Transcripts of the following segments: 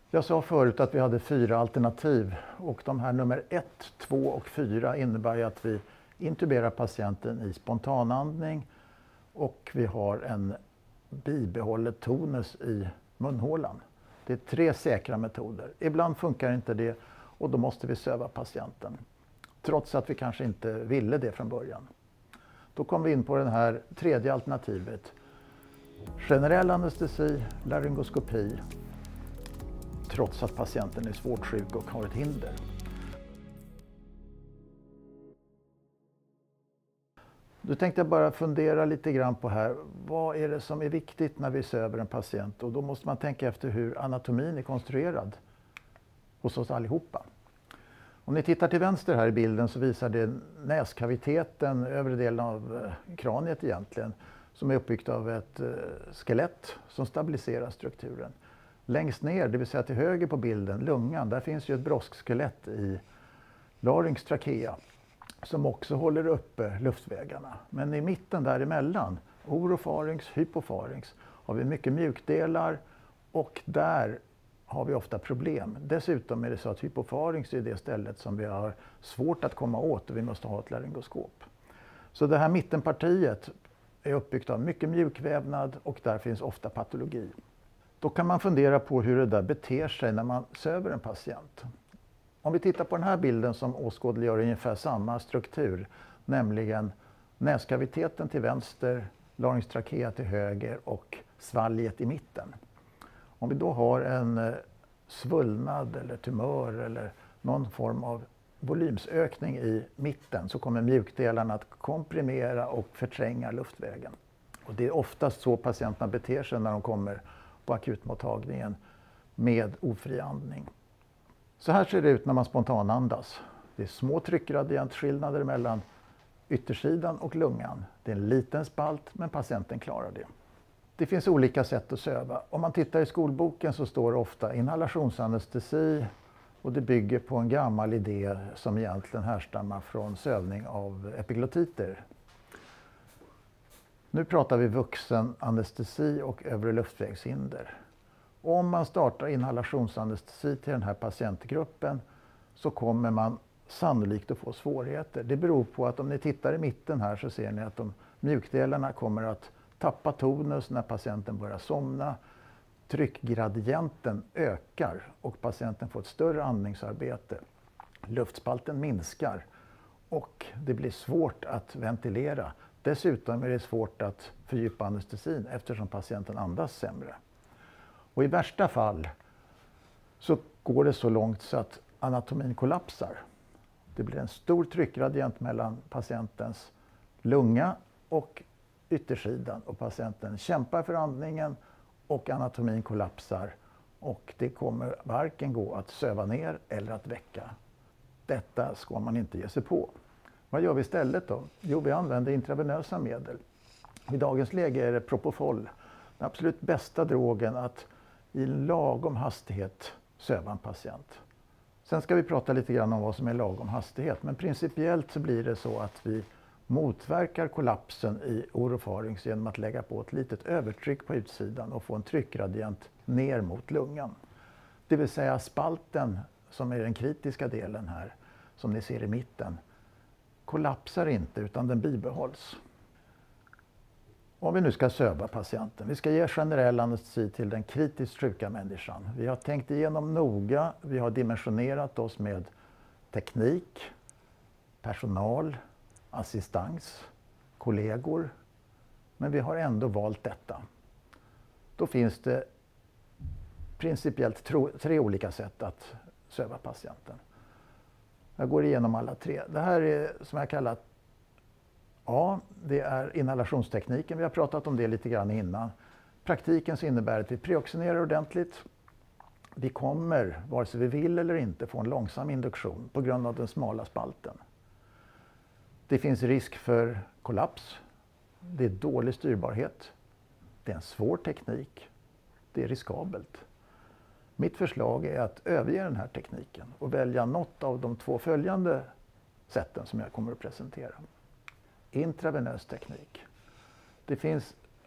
Jag sa förut att vi hade 4 alternativ och de här nummer 1, 2 och 4 innebär ju att vi intuberar patienten i spontanandning och vi har en bibehållet tonus i munhålan. Det är 3 säkra metoder. Ibland funkar inte det och då måste vi söva patienten. Trots att vi kanske inte ville det från början. Då kommer vi in på det här 3:e alternativet. Generell anestesi, laryngoskopi. Trots att patienten är svårt sjuk och har ett hinder. Då tänkte jag bara fundera lite grann på här. Vad är det som är viktigt när vi söver en patient? Och då måste man tänka efter hur anatomin är konstruerad hos oss allihopa. Om ni tittar till vänster här i bilden så visar det näskaviteten, övre delen av kraniet egentligen, som är uppbyggt av ett skelett som stabiliserar strukturen. Längst ner, det vill säga till höger på bilden, lungan, där finns ju ett broskskelett i larynx trachea som också håller uppe luftvägarna. Men i mitten däremellan, orofaryngx, hypofaryngx, har vi mycket mjukdelar och där har vi ofta problem. Dessutom är det så att hypofaryngx är det stället som vi har svårt att komma åt och vi måste ha ett laryngoskop. Så det här mittenpartiet är uppbyggt av mycket mjukvävnad och där finns ofta patologi. Då kan man fundera på hur det där beter sig när man söver en patient. Om vi tittar på den här bilden som åskådliggör ungefär samma struktur, nämligen näskaviteten till vänster, larynx trachea till höger och svalget i mitten. Om vi då har en svullnad eller tumör eller någon form av volymsökning i mitten så kommer mjukdelarna att komprimera och förtränga luftvägen. Och det är oftast så patienterna beter sig när de kommer på akutmottagningen med ofri andning. Så här ser det ut när man spontanandas. Det är små tryckgradientskillnader mellan yttersidan och lungan. Det är en liten spalt men patienten klarar det. Det finns olika sätt att söva. Om man tittar i skolboken så står det ofta inhalationsanestesi och det bygger på en gammal idé som egentligen härstammar från sövning av epiglotiter. Nu pratar vi vuxenanestesi och övre luftvägshinder. Om man startar inhalationsanestesi till den här patientgruppen så kommer man sannolikt att få svårigheter. Det beror på att om ni tittar i mitten här så ser ni att de mjukdelarna kommer att tappa tonus när patienten börjar somna. Tryckgradienten ökar och patienten får ett större andningsarbete. Luftspalten minskar och det blir svårt att ventilera. Dessutom är det svårt att fördjupa anestesin eftersom patienten andas sämre. Och i värsta fall så går det så långt så att anatomin kollapsar. Det blir en stor tryckgradient mellan patientens lunga och yttersidan och patienten kämpar för andningen och anatomin kollapsar och det kommer varken gå att söva ner eller att väcka. Detta ska man inte ge sig på. Vad gör vi istället då? Jo, vi använder intravenösa medel. I dagens läge är det Propofol, den absolut bästa drogen att i lagom hastighet söva en patient. Sen ska vi prata lite grann om vad som är lagom hastighet, men principiellt så blir det så att vi motverkar kollapsen i orofaryngx genom att lägga på ett litet övertryck på utsidan och få en tryckgradient ner mot lungan. Det vill säga spalten som är den kritiska delen här, som ni ser i mitten, kollapsar inte utan den bibehålls. Om vi nu ska söva patienten, vi ska ge generell anestesi till den kritiskt sjuka människan. Vi har tänkt igenom noga, vi har dimensionerat oss med teknik, personal, assistans, kollegor, men vi har ändå valt detta. Då finns det principiellt 3 olika sätt att söva patienten. Jag går igenom alla 3. Det här är som jag kallar A, det är inhalationstekniken. Vi har pratat om det lite grann innan. Praktiken så innebär att vi preoxinerar ordentligt. Vi kommer, vare sig vi vill eller inte, få en långsam induktion på grund av den smala spalten. Det finns risk för kollaps. Det är dålig styrbarhet. Det är en svår teknik. Det är riskabelt. Mitt förslag är att överge den här tekniken och välja något av de 2 följande sätten som jag kommer att presentera. Intravenös teknik. Det finns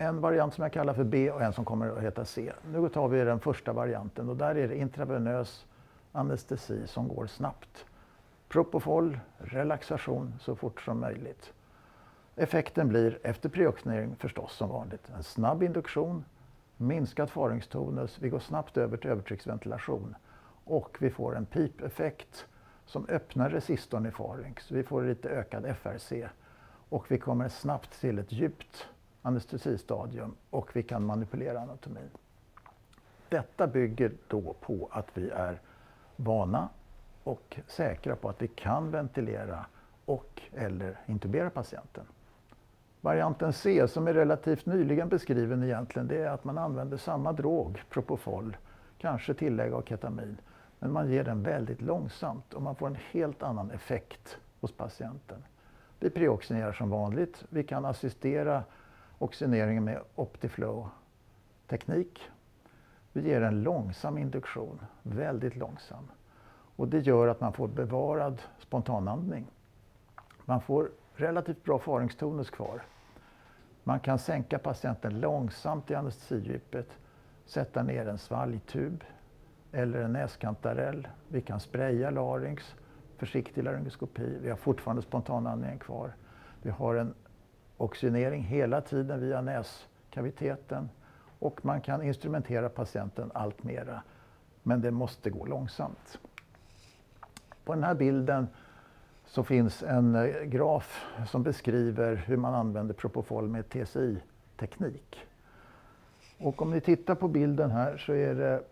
en variant som jag kallar för B och en som kommer att heta C. Nu tar vi den första varianten och där är det intravenös anestesi som går snabbt. Propofol, relaxation så fort som möjligt. Effekten blir efter preoxidering förstås som vanligt. En snabb induktion, minskad faringstonus, vi går snabbt över till övertrycksventilation och vi får en pipeffekt som öppnar resistorn i farinx. Vi får lite ökad FRC och vi kommer snabbt till ett djupt anestesistadium och vi kan manipulera anatomin. Detta bygger då på att vi är vana och säkra på att vi kan ventilera och eller intubera patienten. Varianten C, som är relativt nyligen beskriven egentligen, det är att man använder samma drog, propofol, kanske tillägg av ketamin, men man ger den väldigt långsamt och man får en helt annan effekt hos patienten. Vi preoxinerar som vanligt, vi kan assistera oxygeneringen med Optiflow-teknik. Vi ger en långsam induktion, väldigt långsam. Och det gör att man får bevarad spontanandning. Man får relativt bra faringstonus kvar. Man kan sänka patienten långsamt i anestesidjupet, sätta ner en svalgtub eller en näskantarell. Vi kan spraya larynx, försiktig laryngoskopi. Vi har fortfarande spontanandningen kvar. Vi har en oxygenering hela tiden via näskaviteten och man kan instrumentera patienten allt mera. Men det måste gå långsamt. På den här bilden så finns en graf som beskriver hur man använder propofol med TSI-teknik. Och om ni tittar på bilden här så är det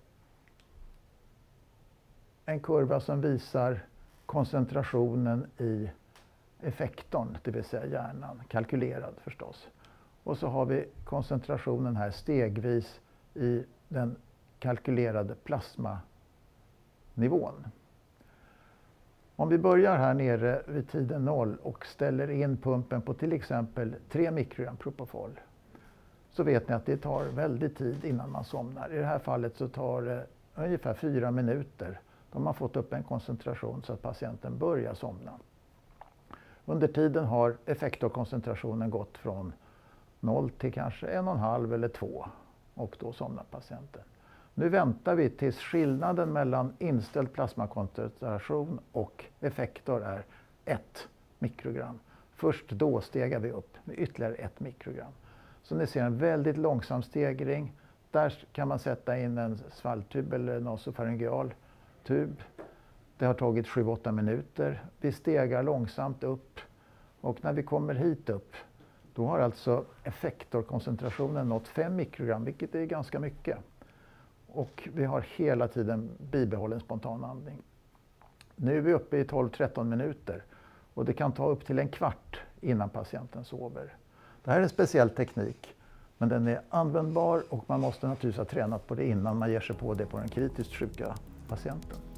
en kurva som visar koncentrationen i effektorn, det vill säga hjärnan, kalkylerad förstås. Och så har vi koncentrationen här stegvis i den kalkylerade plasmanivån. Om vi börjar här nere vid tiden 0 och ställer in pumpen på till exempel 3 mikrogram propofol, så vet ni att det tar väldigt tid innan man somnar. I det här fallet så tar det ungefär 4 minuter. Då har man fått upp en koncentration så att patienten börjar somna. Under tiden har effektorkoncentrationen gått från 0 till kanske 1,5 eller 2 och då somnar patienten. Nu väntar vi tills skillnaden mellan inställd plasmakoncentration och effektor är 1 mikrogram. Först då stegar vi upp med ytterligare 1 mikrogram. Så ni ser en väldigt långsam stegring. Där kan man sätta in en svalgtub eller en nasopharyngeal tub. Det har tagit 7-8 minuter. Vi stegar långsamt upp och när vi kommer hit upp då har alltså effektorkoncentrationen nått 5 mikrogram, vilket är ganska mycket. Och vi har hela tiden bibehållen spontanandning. Nu är vi uppe i 12-13 minuter och det kan ta upp till en kvart innan patienten sover. Det här är en speciell teknik, men den är användbar och man måste naturligtvis ha tränat på det innan man ger sig på det på den kritiskt sjuka patienten.